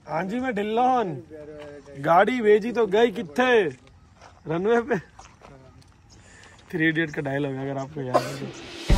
हाँ जी मैं ढिल्लोन गाड़ी भेजी तो गई कित्थे रनवे पे। 3 इडियट का डायलॉग अगर आपको याद है तो।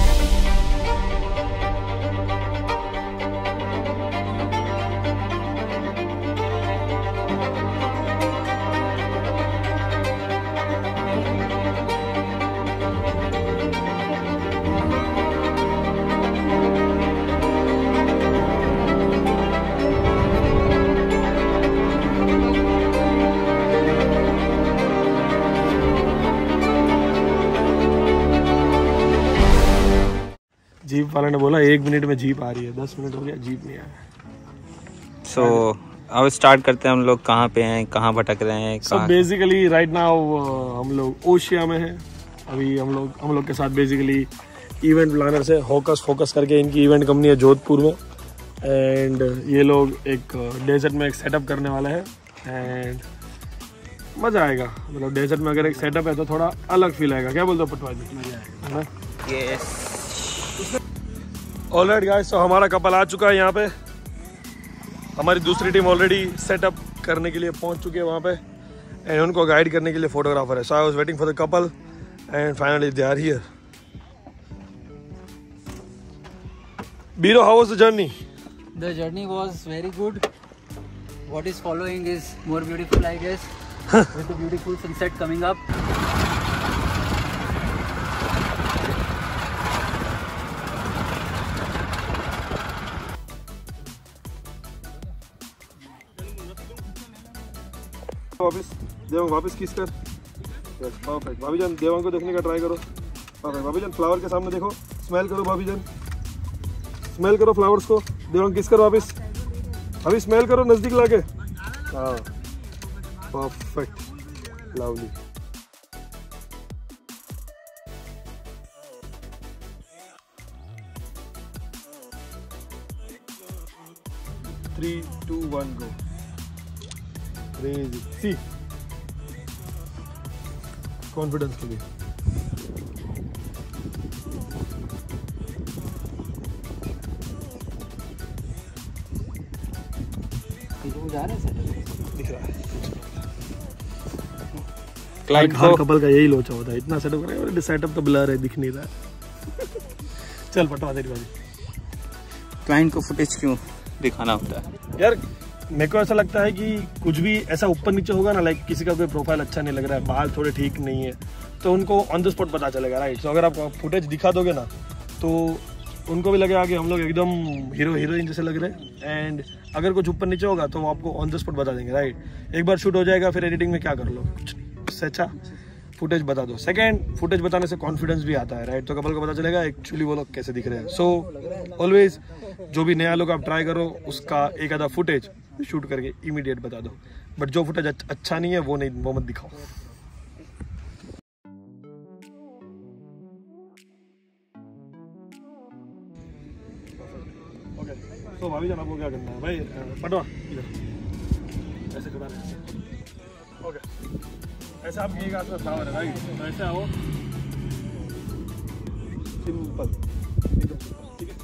जीप वाले ने बोला 1 मिनट में जीप आ रही है, 10 मिनट हो गया जीप नहीं आया। सो अब स्टार्ट करते हैं। हम लोग कहाँ पे हैं, कहाँ भटक रहे हैं? सो बेसिकली राइट नाउ हम लोग ओशिया में हैं। अभी हम लोग के साथ बेसिकली इवेंट प्लानर से फोकस करके इनकी इवेंट कंपनी है जोधपुर में। एंड ये लोग एक डेजर्ट में एक सेटअप करने वाले हैं एंड मज़ा आएगा। मतलब डेजर्ट में अगर एक सेटअप है तो थोड़ा अलग फील आएगा। क्या बोलते हो पटवा जी? मज़ा आएगा है ना? यस। ऑलराइट गाइस, तो हमारा कपल आ चुका है यहाँ पे। हमारी दूसरी टीम ऑलरेडी सेटअप करने के लिए पहुँच चुकी है वहाँ पे एंड उनको गाइड करने के लिए फोटोग्राफर है। So I was waiting for the couple and finally they are here. Biro, how was the journey? The journey was very good. What is following is more beautiful, I guess, with the beautiful sunset coming up. वापस kiss कर। Yes perfect. भाभी जान देवांग को देखने का try करो। Perfect. भाभी जान फ्लावर के सामने देखो, स्मेल करो। भाभी जान स्मेल करो फ्लावर्स को। देवांग किस कर वापस। अभी स्मेल करो नजदीक लाके। हाँ perfect lovely. Three, 2, 1 go। Crazy। See confidence to be। जा रहे हैं दिख रहा है। क्लाइंट हर कपल का यही लोचा होता है, इतना सेटअप करेंगे सेटअप तो ब्लर है, दिख नहीं रहा है। चल पटवा तेरी बाजी। क्लाइंट को फुटेज क्यों दिखाना होता है यार? मेरे को ऐसा लगता है कि कुछ भी ऐसा ऊपर नीचे होगा ना, लाइक किसी का कोई प्रोफाइल अच्छा नहीं लग रहा है, बाल थोड़े ठीक नहीं है, तो उनको ऑन द स्पॉट पता चलेगा, राइट? तो अगर आप फुटेज दिखा दोगे ना तो उनको भी लगेगा कि हम लोग एकदम हीरोइन जैसे लग रहे हैं। एंड अगर कुछ ऊपर नीचे होगा तो वो आपको ऑन द स्पॉट बता देंगे, राइट? एक बार शूट हो जाएगा, फिर एडिटिंग में क्या कर लो, उससे अच्छा फुटेज बता दो। सेकंड, फुटेज बताने से कॉन्फिडेंस भी आता है, राइट? तो कपल को पता चलेगा एक्चुअली वो लोग कैसे दिख रहे हैं। सो ऑलवेज जो भी नया लोग आप ट्राई करो उसका एक आधा फुटेज शूट करके इमीडिएट बता दो, बट जो फुटेज अच्छा नहीं है वो मत दिखाओ। ओके, तो भाभी जान आपको क्या करना है भाई? पटवा इधर ऐसे खड़ा रहे। ओके, ऐसे आपके एक हाथ में फ्लावर है, राइट? तो ऐसे आओ, सिंपल, एकदम सिंपल, ठीक है?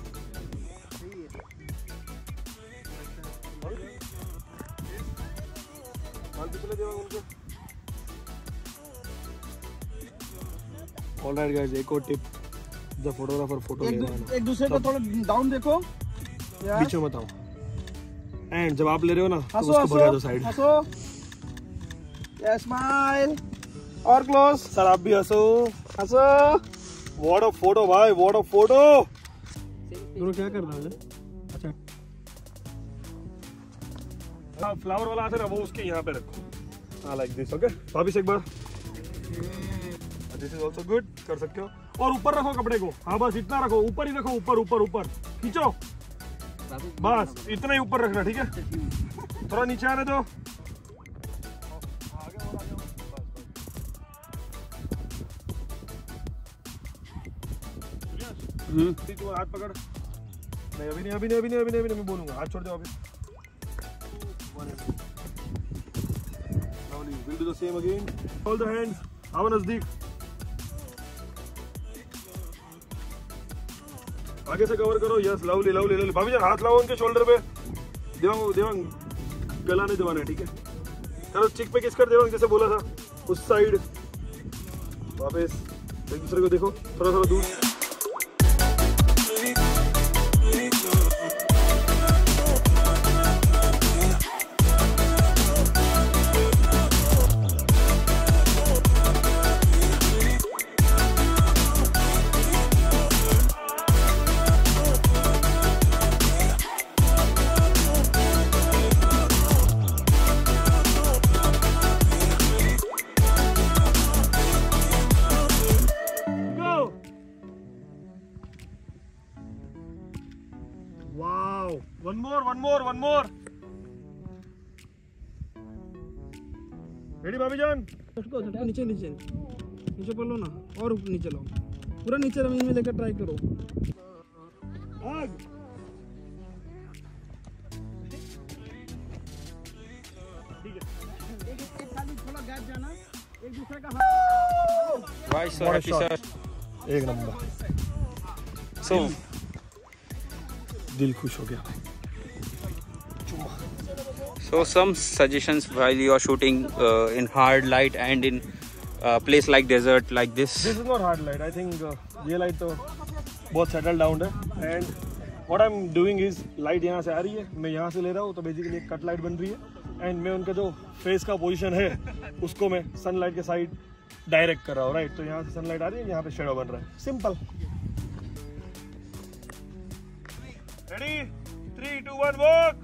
ऑलराइट गाइस, एक और टिप, जब फोटोग्राफर फोटो लेगा एक दूसरे को थोड़ा डाउन देखो, बीच में बताओ। एंड जब आप ले रहे हो ना तो उसको भगा दो साइड। हंसो, यस, स्माइल, और क्लोज। सर आप भी हंसो, हंसो। व्हाट अ फोटो भाई, व्हाट अ फोटो। दोनों क्या कर रहे हैं? अच्छा, फ्लावर वाला आता है ना, वो उसके यहाँ पे रखो। हाँ लाइक दिस। ओके, वापिस एक बार। दिस इज ऑल्सो गुड, कर सकते हो। और ऊपर रखो कपड़े को। हाँ बस इतना रखो, ऊपर ही रखो, ऊपर ऊपर ऊपर खींचो, बस इतना ही ऊपर रखना, ठीक है? थोड़ा नीचे आने दो। तू हाथ पकड़। नहीं अभी नहीं, अभी नहीं, अभी नहीं, अभी नहीं, अभी नहीं, मैं बोलूंगा। हाथ छोड़ दो अभी। We'll do the same again. Hold the hands. आओ नजदीक। आगे से कवर करो। Yes, lovely lovely lovely. भाभी जान हाथ लाओ उनके शोल्डर पे। देवांग गला नहीं दबाना है, ठीक है। चलो चिक पे किस कर देवांग, जैसे बोला था उस साइड वापस एक दूसरे को देखो, थोड़ा थोड़ा दूर। One more. Ready, भाभी जान? झटको नीचे पढ़ लो ना, और ऊपर नीचे लो, पूरा नीचे जमीन में लेकर ट्राई करो। आग। ठीक है। एक खाली थोड़ा गैप जाना, एक दूसरे का हाथ। Why so happy, sir? एक नंबर। So, दिल खुश हो गया। So some suggestions while you are shooting in hard light and in place like desert like this. This is not hard light. I think ये light तो बहुत settled down है। And what I'm doing is light यहाँ से आ रही है, मैं यहाँ से ले रहा हूँ, तो basically एक cut light बन रही है। And मैं उनका जो face का position है, उसको मैं sunlight के side direct कर रहा हूँ, right? तो यहाँ से sunlight आ रही है, यहाँ पे shadow बन रहा है। Simple. Ready? 3, 2, 1, walk.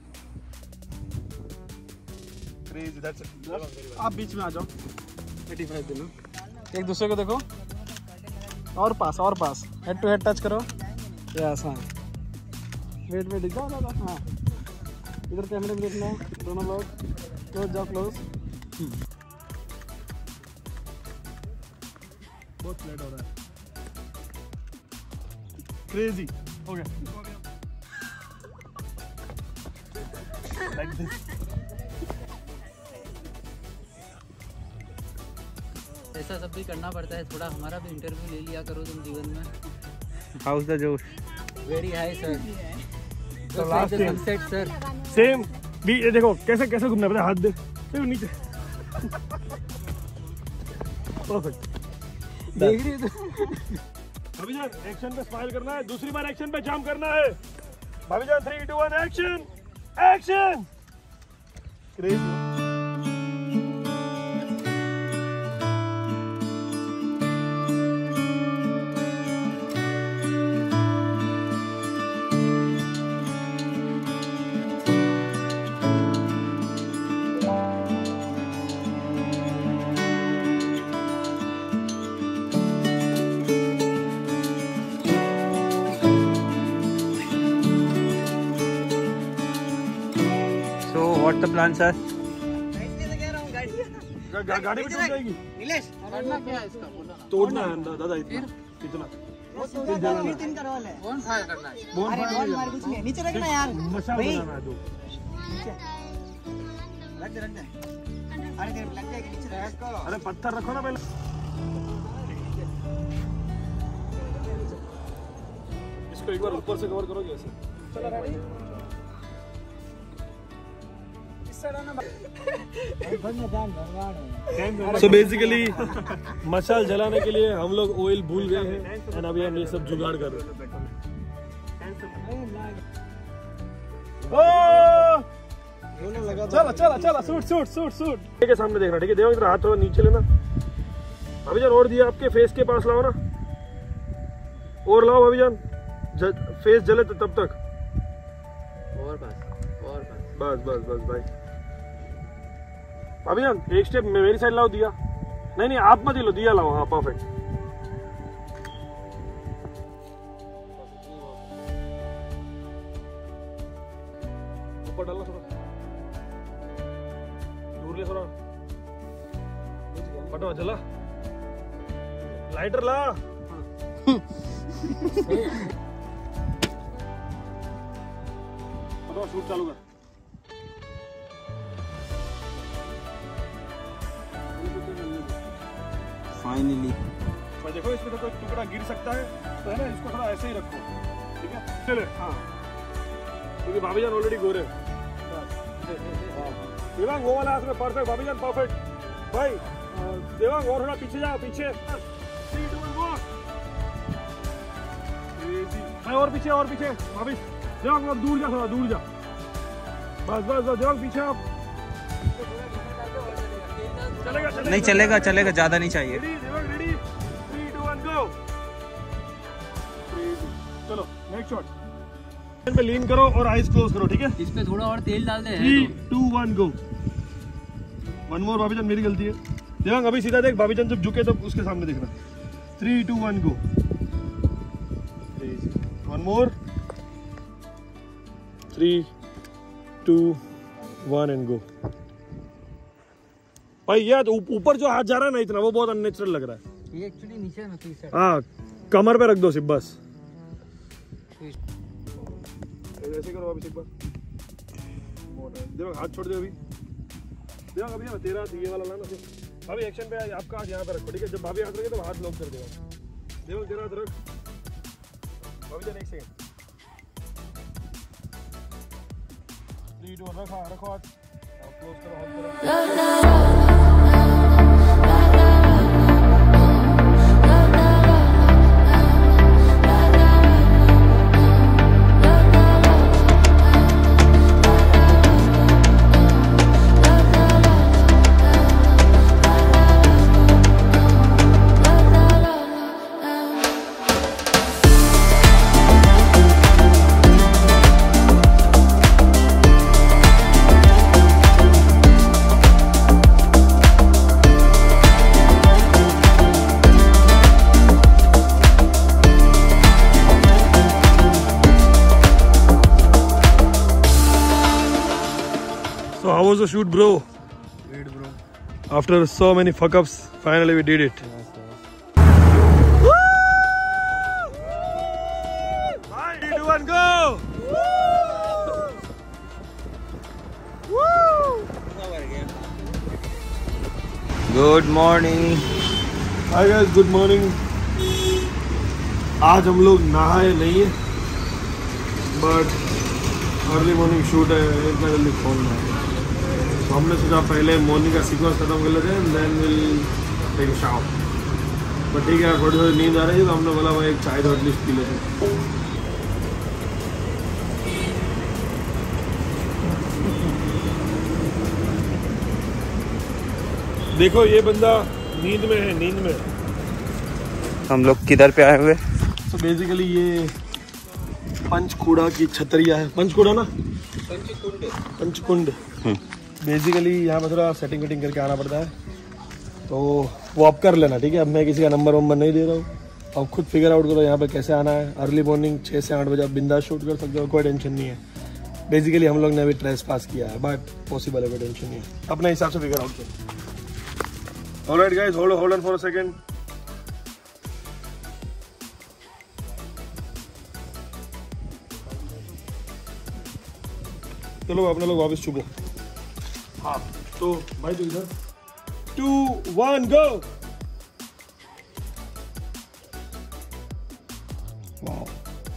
आप बीच में आ जाओ, 85 देना, एक दूसरे को देखो, और पास हेड टू हेड टच करो। यस, हाँ, वेट दिख जाओ दादा। हाँ, इधर कैमरे में देखना, दोनों लोग क्लोज जाओ, क्लोज। बहुत फ्लैट हो रहा है, क्रेजी हो गया। Like this. ऐसा सब भी करना पड़ता है, थोड़ा हमारा भी इंटरव्यू ले लिया करो तुम जीवन में। how's the Josh? Very high, sir. So Just like last the game. sunset, sir. Same भी ये देखो कैसे कैसे घूमना पड़ता है, हाथ दे देखो नीचे। परफेक्ट। देख रही है तो भाभी जान एक्शन पे स्माइल करना है, दूसरी बार एक्शन पे जंप करना है। भाभी जान 3, 2, 1 action. Action. Crazy. So what the plan, sir? गाड़ी में टूट जाएगी। करना क्या है इसका, बोलो ना। तोड़ना है दादा, इतना कितना कौन फायर करना है? नीचे रखना यार, मसाला बनाना है दो। अरे तेरे लग जाएगा, नीचे रख। अरे पत्थर रखो ना पहले। इसको एक बार ऊपर से कवर करोगे ऐसे। So basically मशाल जलाने के लिए हम लोग ऑयल भूल गए हैं, और अभी हम ये सब जुगाड़ कर रहे हैं। चला सूट के सामने देखना, ठीक है। देवांग हाथ थोड़ा नीचे लेना। भाभी जान और दिया आपके फेस के पास लाओ ना, और लाओ भाभी जान, फेस जले तो तब तक। और बस भाई। भाभी जान एक स्टेप मेरी साइड लाओ दिया। नहीं आप मत लो, दिया लाओ। हाँ परफेक्ट। ऊपर डालना थोड़ा, दूर ले थोड़ा, फटो जला। लाइटर ला। फटो शूट चालू कर। Finally. देखो इसमें तो कोई टुकड़ा गिर सकता है, तो है ना, इसको थोड़ा ऐसे ही रखो, ठीक है। चले हाँ, क्योंकि भाभी जान ऑलरेडी गोरे। देवांग वो वाला हाथ में परफेक्ट, भाभी जान परफेक्ट। भाई देवांग और थोड़ा पीछे जाओ, पीछे। 3, 2, 1 गो। भाई और पीछे भाभी। देवांग और दूर जा, थोड़ा दूर जा। बस देवांग पीछे आप। चलेगा नहीं चलेगा, ज्यादा नहीं चाहिए। Devang ready, 3, 2, 1 go. चलो नेक्स्ट शॉट पे लीन करो और आइज क्लोज करो, ठीक है? इस पे थोड़ा और तेल डाल दे। 3, 2, 1 गो। वन मोर भाभी जान, मेरी गलती है। देवांग अभी सीधा देख, भाभी जान जब झुके तब उसके सामने देखना। 3, 2, 1 गो। One more. 3, 2, 1 एंड गो। भाई यार ऊपर जो हाथ जा रहा है ना इतना, वो बहुत अननेचुरल लग रहा है। ये एक्चुअली नीचे है ना, पीस है। हाँ कमर पे रख दो सिर्फ, बस ऐसे करो अभी एक बार। देवांग हाथ छोड़ दे अभी। देवांग अभी ना तेरा ये वाला लाना सिर्फ। अभी एक्शन पे आपका हाथ यहाँ पे रखो, ठीक है? जब भाभी हाथ रखे तो हाथ लॉक कर देगा। देवांग तेरा हाथ रख। भाभी जान एक सेकंड। 3, 2, 1 रखो हाथ। क्लोज करो, हाथ करो। So how was the shoot, bro? Great, bro. After so many fuck-ups, finally we did it. Woo! 3, 2, 1, go! Good morning. Hi guys, good morning. आज हम लोग नहाए नहीं है, बट अर्ली मॉर्निंग शूट है, इतना जल्दी खोलना है। तो हमने सोचा पहले मॉर्निंग का सीक्वेंस खत्म कर लेते हैं, then will take a shower. But ठीक है, थोड़ी थोड़ी नींद आ रही है तो हमने बोला भाई एक चाय तो एटलीस्ट पी लेते हैं। देखो ये बंदा नींद में है, नींद में। हम लोग किधर पे आए हुए? तो बेसिकली ये पंचकुड़ा की छतरिया है। पंचकुड़ा ना, पंचकुंड। बेसिकली यहाँ पर थोड़ा सेटिंग वेटिंग करके आना पड़ता है, तो वो आप कर लेना, ठीक है? अब मैं किसी का नंबर वंबर नहीं दे रहा हूँ, आप खुद फिगर आउट करो यहाँ पे कैसे आना है। अर्ली मॉर्निंग 6 से 8 बजे आप बिंदास शूट कर सकते हो, कोई टेंशन नहीं है। बेसिकली हम लोग ने अभी ट्रेस पास किया है, बट पॉसिबल है, कोई टेंशन नहीं है। अपने हिसाब से फिगर आउट करो। Alright guys, hold on for a second. चलो अपने लोग वापस छुपो। हाँ तो भाई तू इधर। 2, 1 गो। वाओ,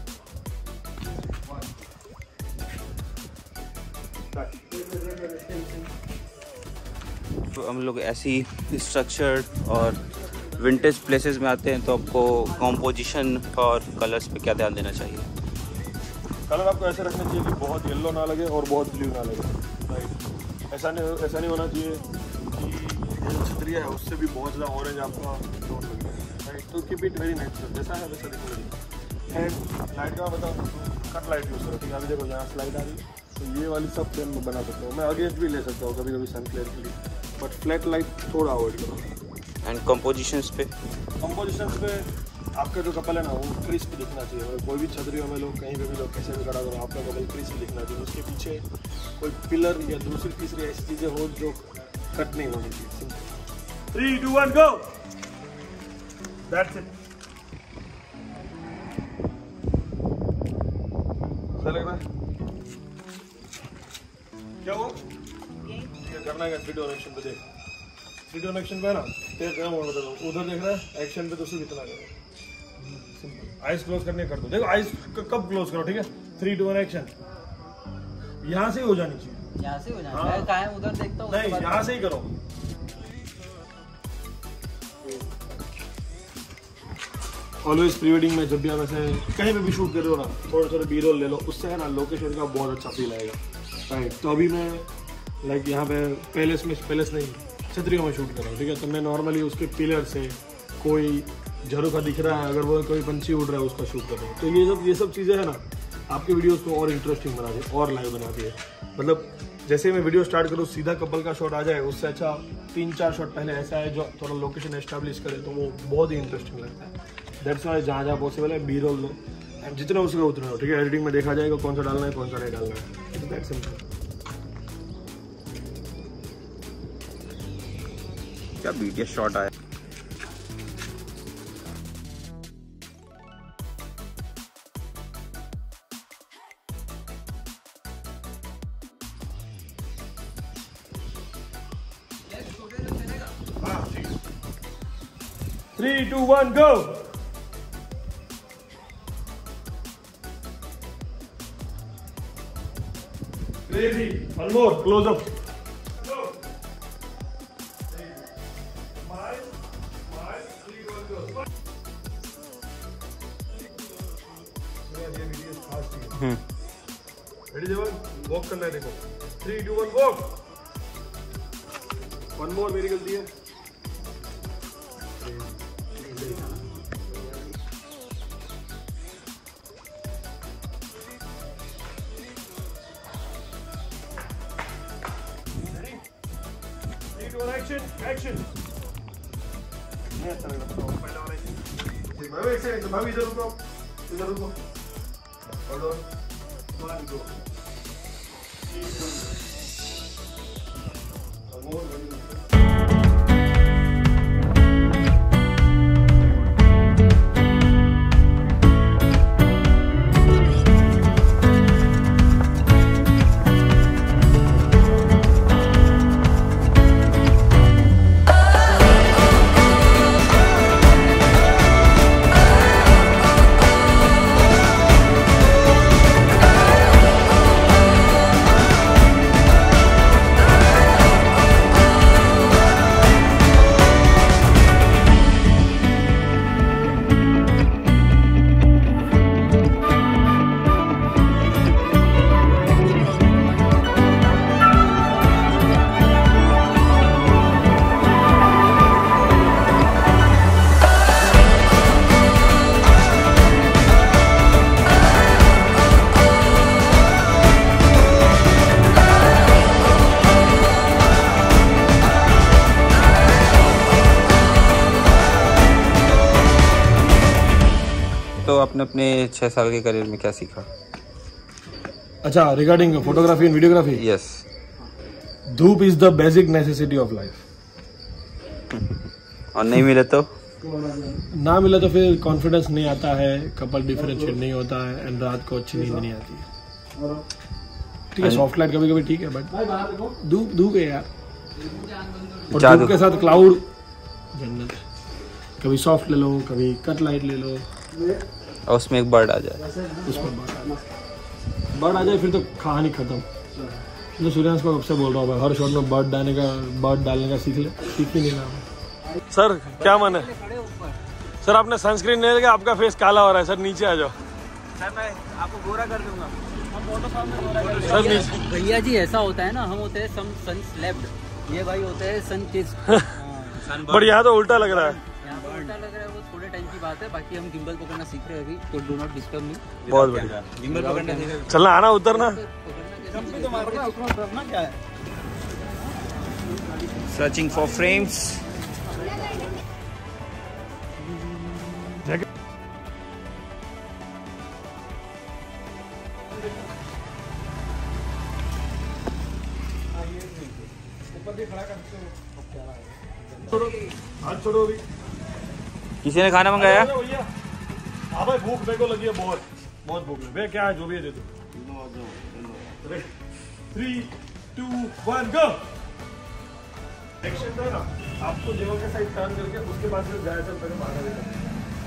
तो हम लोग ऐसी स्ट्रक्चर्ड और विंटेज प्लेसेस में आते हैं, तो आपको कॉम्पोजिशन और कलर्स पे क्या ध्यान देना चाहिए? कलर आपको ऐसे रखना चाहिए कि बहुत येलो ना लगे और बहुत ब्लू ना लगे, राइट? ऐसा नहीं होना चाहिए कि ये जो छतरिया है उससे भी बहुत ज़्यादा ऑरेंज आपका टोन लगे, राइट? तो कीप इट वेरी नेचुरल, जैसा है वैसा दिखना। एंड लाइट का बताओ, कट लाइट यूज़ करो, ठीक है? अभी देखो यहाँ स्लाइड आ रही है, तो ये वाली सब फ्रेम में बना सकता हूँ मैं। अगेंस्ट भी ले सकता हूँ कभी कभी सन फ्लेयर के लिए, बट फ्लैट लाइट थोड़ा अवॉइड करो। एंड कंपोजिशंस पे आपका जो कपल है ना वो क्रिस्प दिखना चाहिए। मतलब कोई भी छतरी में लोग कहीं पे भी लोग कैसे भी खड़ा करो, आपका कपल क्रिस्प दिखना चाहिए। उसके पीछे कोई पिलर या दूसरी तीसरी ऐसी चीजें हो जो कट नहीं होनी चाहिए। 3, 2, 1 गो। That's it. सही लग रहा है? क्या हो करना है? 3 डायरेक्शन पे देख, 3 डायरेक्शन पे ना तेज क्या मोड़ देता हूँ, उधर देख रहा है एक्शन पे, तो सिर्फ इतना करो। आइज क्लोज करने कर दो। देखो आइज कब क्लोज करो, ठीक है? 3, 2, 1 एक्शन। यहां से हो जानी चाहिए, यहाँ से हो जाए। हाँ। मैं कायम उधर देखता हूँ। नहीं, यहाँ से ही करो। ऑलवेज प्री वेडिंग में जब भी आप ऐसे कहीं पे भी शूट कर रहे हो ना, थोड़े थोड़े बी रोल ले लो, उससे है ना लोकेशन का बहुत अच्छा फील आएगा। राइट, तो अभी मैं लाइक यहाँ पे पैलेस नहीं छतरियों में शूट कर रहा हूँ, ठीक है। तो मैं नॉर्मली उसके पिलर से कोई झरोखा दिख रहा है, अगर वो कोई पंछी उड़ रहा है उसका शूट कर रहा हूँ। तो ये सब चीज़ें है ना आपकी वीडियोस को और इंटरेस्टिंग बनाती है और लाइव बनाती है। मतलब जैसे मैं वीडियो स्टार्ट करूँ सीधा कपल का शॉट आ जाए, उससे अच्छा 3-4 शॉट पहले ऐसा है जो थोड़ा लोकेशन एस्टैब्लिश करे, तो वो बहुत ही इंटरेस्टिंग लगता है। दैट्स वाई जहाँ पॉसिबल है बी रोल लो, एंड जितना हो सके उतना हो, ठीक है। एडिटिंग में देखा जाएगा कौन सा डालना है कौन सा नहीं डालना है। That's simple. क्या बीटीएस शॉट आया। हाँ, ठीक है। 3, 2, 1 go। Crazy. One more close up. Go. Smile, smile. 3, 2, 1 go. Ready जवान? Walk करना है देखो। 3, 2, 1 walk. One more मेरी गलती है। Action. मैं इधर रुको। Hold on. 1 go. One more. तो आपने अपने 6 साल के करियर में क्या सीखा? अच्छा, regarding photography and videography, yes. Dhoop is the basic necessity of life. और नहीं मिले तो? ना मिला तो फिर कॉन्फिडेंस नहीं आता है, कपल डिफरेंशिएट नहीं होता है, एंड रात को अच्छी नींद नहीं आती है। ठीक है, सॉफ्ट लाइट कभी कभी ठीक है, बट धूप है यार। और धूप के साथ क्लाउड, जन्नत। कभी सॉफ्ट ले लो, कभी कट लाइट ले लो, और उसमें एक बर्ड आ जाए, उसमें बर्ड आ जाए, फिर तो कहानी खत्म। तो सूर्यांश को कब से बोल रहा हूँ, हर शॉट में बर्ड डालने का सीख ही नहीं रहा। सर क्या मन है? सर आपने सनस्क्रीन नहीं लगा, आपका फेस काला हो रहा है। सर नीचे आ जाओ। सर मैं आपको गोरा कर दूंगा। सर नीचे। भैया जी ऐसा होता है ना, हम होते हैं सन स्लेप्ड, ये भाई होते हैं सन किस्ड। बट यहाँ तो उल्टा लग रहा है। यहाँ पर उल्टा लग रहा है, वो थोड़े टाइम की बात है। बाकी हम गिम्बल पकड़ना सीख रहे हैं अभी, तो डू नॉट डिस्टर्ब मी। बहुत बढ़िया। गिम्बल पकड़ना सीख रहे? चलना आना उतरना। Searching for frames. हाथ छोड़ो अभी। किसी ने खाना मंगाया? भैया हाँ भाई, भूख मेरे को लगी है, बहुत भूख है भैया। क्या है जो भी है दे दो। 3, 2, 1 गो। एक्शन है ना, आपको जेवर के साइड टर्न करके उसके बाद फिर जाए चल पहले मारना देता।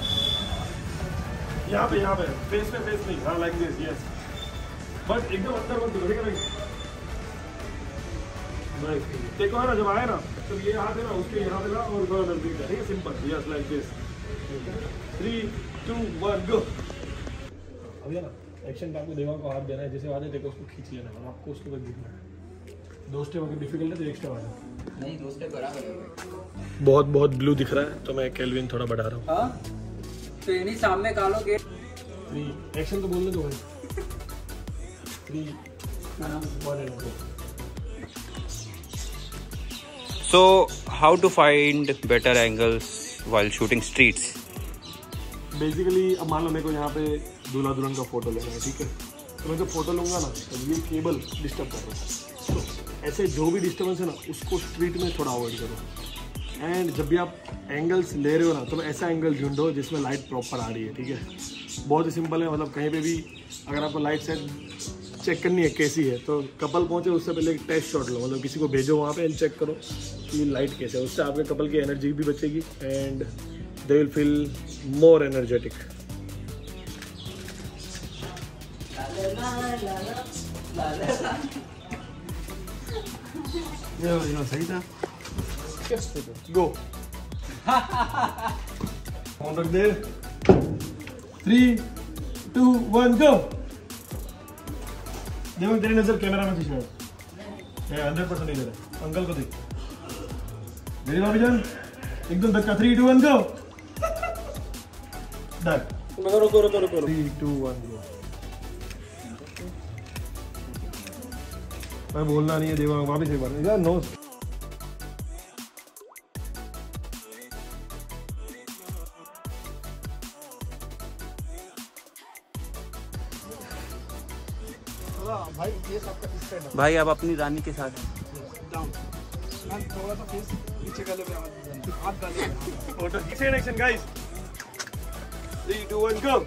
यहाँ पे फेस नहीं, हाँ लाइक दिस, यस। बट एकदम अंदर मत करो, ठीक है भाई। देखो है ना, जब आए ना तो ये हाथ है ना उसके यहाँ पे ना और थोड़ा नजदीक है, ठीक है, simple, yes like this. 3 2 1 go. अभी है ना एक्शन पे आपको देवा को हाथ देना है, जैसे आधे देखो उसको खींच लेना है और आपको उसके बाद गिरना है। 2 स्टेप अगर डिफिकल्ट है तो 1 स्टेप आना। नहीं 2 स्टेप बराबर है। बहुत बहुत ब्लू दिख रहा है तो मैं केल्विन थोड़ा बढ़ा रहा हूँ। हाँ तो इन्हीं सामने कालो गेट। 3 एक्शन तो बोलने दो भाई। 3 2 1 and go. So, how to find better angles while shooting streets? Basically अब मान लो मेरे को यहाँ पे दूल्हा दुल्हन का फोटो लेना है, ठीक है, तो मैं जब फोटो लूँगा ना तो ये केबल डिस्टर्ब कर रहा है, तो ऐसे जो भी डिस्टर्बेंस है ना उसको स्ट्रीट में थोड़ा अवॉइड करो। एंड जब भी आप एंगल्स ले रहे हो ना तो ऐसा एंगल ढूंढो जिसमें लाइट प्रॉपर आ रही है, ठीक है। बहुत ही सिंपल है, मतलब कहीं पे भी अगर आपको लाइट सेट चेक करनी है कैसी है तो कपल पहुँचे उससे पहले एक टेस्ट शॉट लो, मतलब किसी को भेजो वहाँ पे एंड चेक करो कि लाइट कैसे है, उससे आपके कपल की एनर्जी भी बचेगी and they will feel more energetic. ये ओरिजिनल सही था। गो। फोन रख दे। 3 2 1 गो। देखो तेरी नजर कैमरा में खींच 100% इधर है, अंकल को देख। मेरी भाभी जान एकदम धक्का। 3 2 1 गो। डन। रुको 3 2 1 गो। मैं बोलना नहीं है देवा, वापिस एक बार यार। नो भाई आप अपनी रानी के साथ हैं। थोड़ा सा फेस नीचे कर लो, हाथ डालो। Photo second action guys. 3 2 1 go.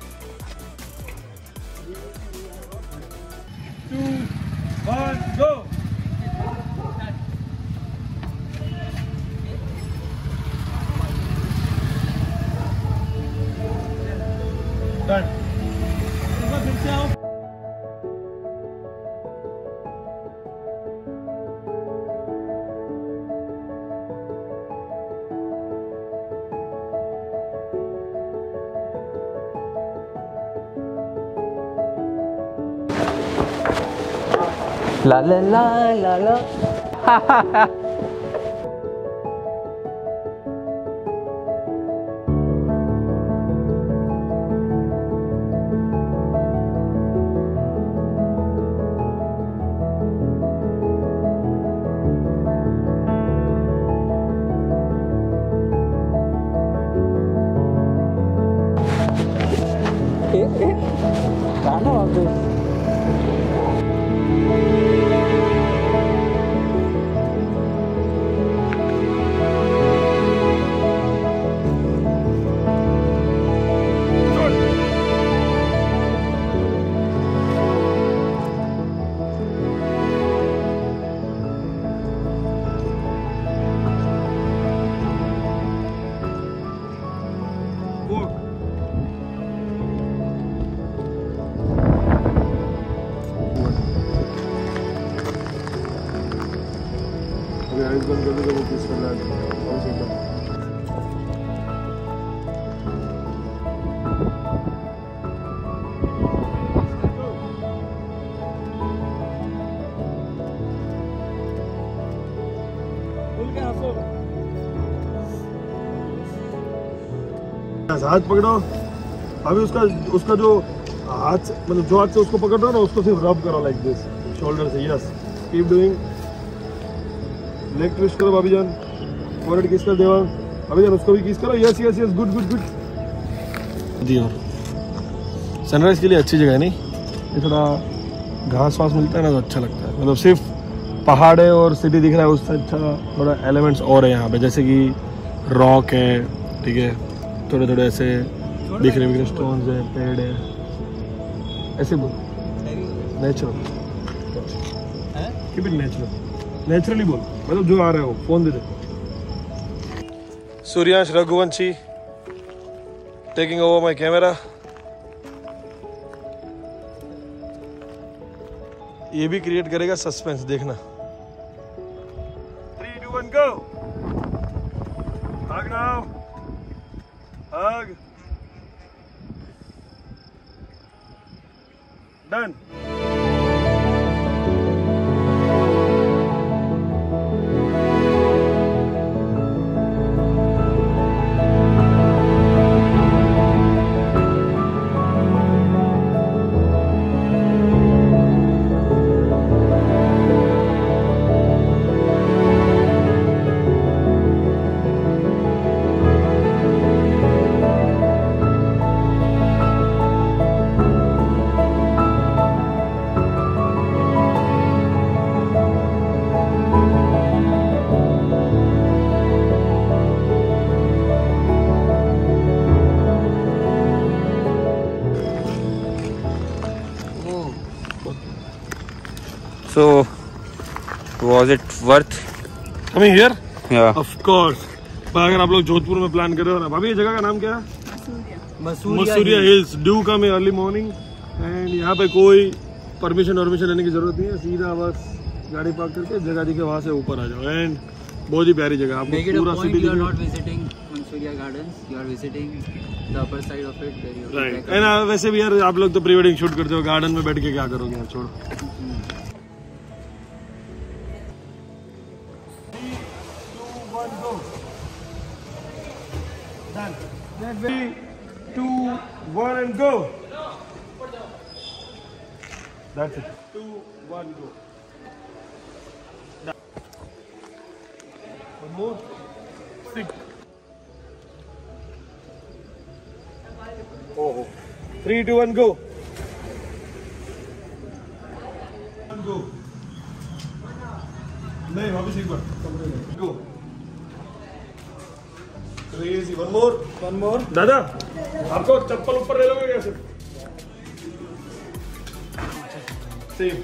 2 1 go. Done. फिर से आओ। ला ला ला ला ला। गाना वापस। आइस बंद कर दो तो वो किस कर रहा है। हाथ पकड़ो अभी, उसका जो हाथ मतलब जो हाथ से उसको पकड़ रहा हो ना उसको सिर्फ रब करो लाइक दिस शोल्डर से। Yes keep doing. Leg twist करो भाभी जान। फॉरवर्ड किस कर देवा भाभी जान, उसको भी किस करो। Yes yes yes good good good. दियो सनराइज के लिए अच्छी जगह है नहीं, ये थोड़ा घास वास मिलता है ना तो अच्छा लगता है। मतलब सिर्फ पहाड़ है और सिटी दिख रहा है, उससे अच्छा थोड़ा एलिमेंट्स और है यहाँ पे, जैसे कि रॉक है, ठीक है, थोड़े थोड़े ऐसे दिख रहे स्टोन्स है, पेड़ है, ऐसे बोल natural keep it natural, naturally बोल, मतलब जो आ रहा है वो। फोन दे दे। Suryansh Raghuvanshi taking over my camera. ये भी क्रिएट करेगा सस्पेंस, देखना। 1 go. Hug now. Hug. Done. So, was it worth? Coming here? Yeah. Of course. अगर आप लोग जोधपुर में प्लान कर रहे हो ना, भाभी ये जगह का नाम क्या है? Masuriya hills. Do come early morning and यहाँ पे कोई परमिशन लेने की जरूरत नहीं है. सीधा बस गाड़ी पार्क करके जगह दिखे वहाँ से ऊपर आ जाओ. एंड बहुत ही प्यारी जगह. आपको पूरा city you are not visiting Mansuria Gardens, you are visiting the upper side of it where you right. And वैसे भी यार आप लोग तो प्री वेडिंग शूट करते हो, गार्डन में बैठ के क्या करोगे यार, छोड़ो. 3, 2, 1 and go. That's it. 2, 1 go. One more. 6. Oh. 3, 2, 1 go. Go. नहीं वापस एक बार. Go. Crazy. One more. दादा, आपको चप्पल ऊपर ले लोगे कैसे? सेम.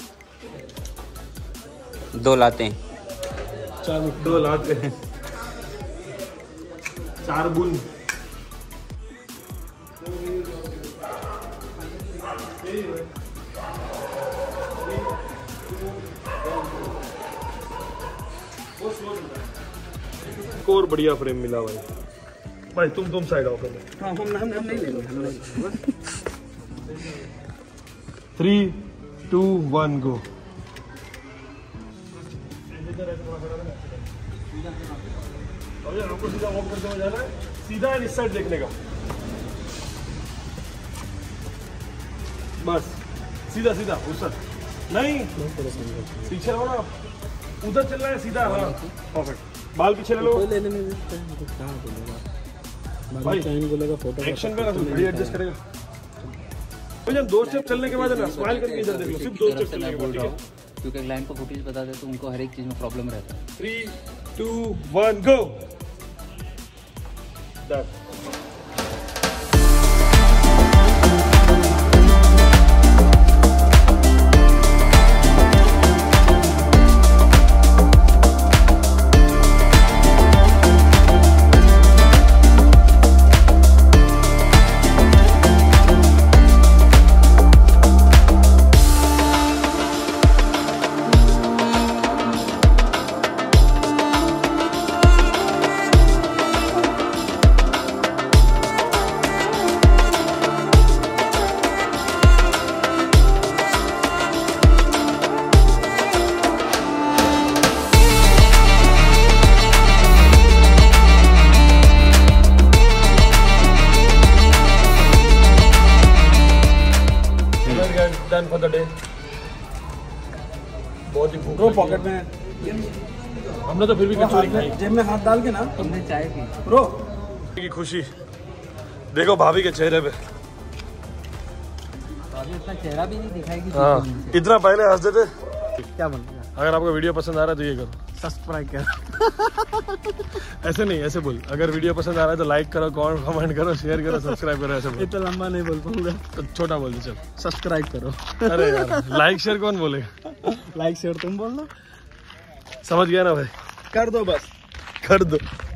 2 लाते हैं. 2 लाते हैं. 4 बूंद. और बढ़िया फ्रेम मिला भाई. तुम साइड ऑफ है. हम नहीं लेंगे. 3, 2, 1 गो. हमको सीधा वॉक करते हुए जाना है. सीधा इस साइड देखने का. बस सीधा उस साइड नहीं, पीछे रहो ना. उधर चलना है सीधा. हाँ परफेक्ट. बाल पीछे ले लो. भाई फोटो एक्शन पे घड़ी एडजस्ट करेगा. जब 2 स्टेप चलने के बाद ना स्माइल करके इधर देख लो. सिर्फ 2 स्टेप चलने के बाद. ठीक है, क्योंकि क्लाइंट को फुटेज बता दे तो उनको हर एक चीज में प्रॉब्लम रहता है. 3, 2, 1 गो. Done. Done for the day. बहुत ही भूख पॉकेट में हमने तो फिर भी कचौरी खाई. जेब में हाथ डाल के ना तुमने चाय पी. ब्रो की खुशी देखो भाभी के चेहरे पे. अभी अपना चेहरा भी नहीं दिखाएगी. हाँ, इतना पहले हंस देते. क्या बनता है? अगर आपको वीडियो पसंद आ रहा है तो ये करो, सब्सक्राइब कर. ऐसे नहीं, ऐसे बोल. अगर वीडियो पसंद आ रहा है तो लाइक करो, कमेंट करो, शेयर करो, सब्सक्राइब करो. ऐसे बोल. इतना लंबा नहीं बोल पाऊंगा तो छोटा बोल दे. चल सब्सक्राइब करो. अरे यार लाइक शेयर कौन बोलेगा? लाइक शेयर तुम बोलना. समझ गया ना भाई? कर दो बस. कर दो.